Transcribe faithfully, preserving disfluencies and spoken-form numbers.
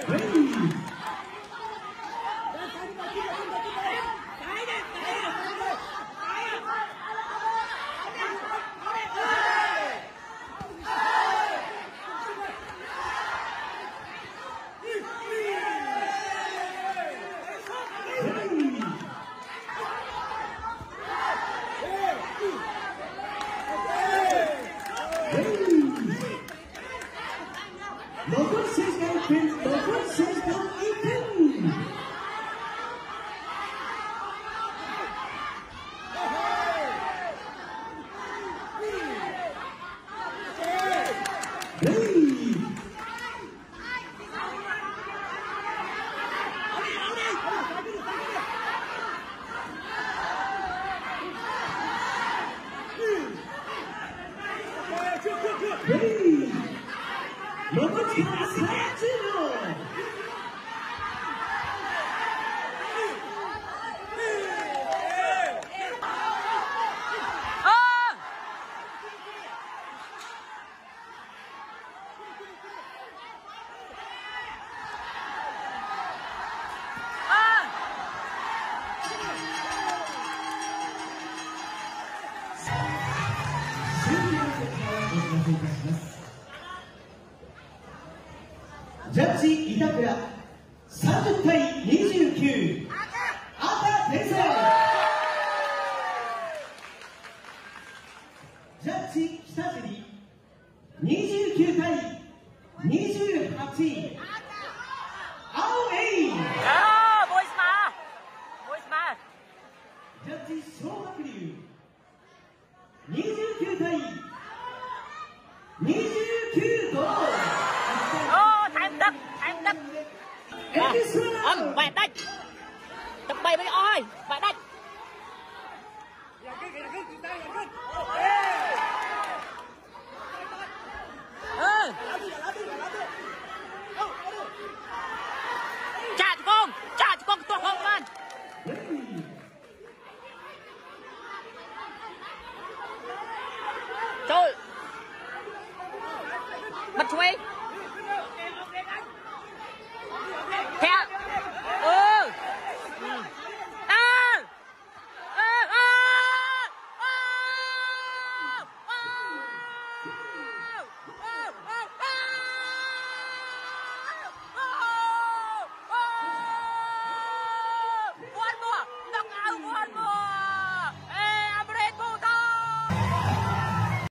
ジャッジ板倉さんじゅうたいにじゅうきゅう赤天才。ジャッジ北尻にじゅうきゅうたいにじゅうはち青エイ。 あーボイスマーボイスマー。 ジャッジ小白龍にじゅうきゅうたいにじゅうきゅうと Ông bạn đánh tập bay với oi bạn đánh ừ. Trả cho con trả cho con tuột không man trời bật chuối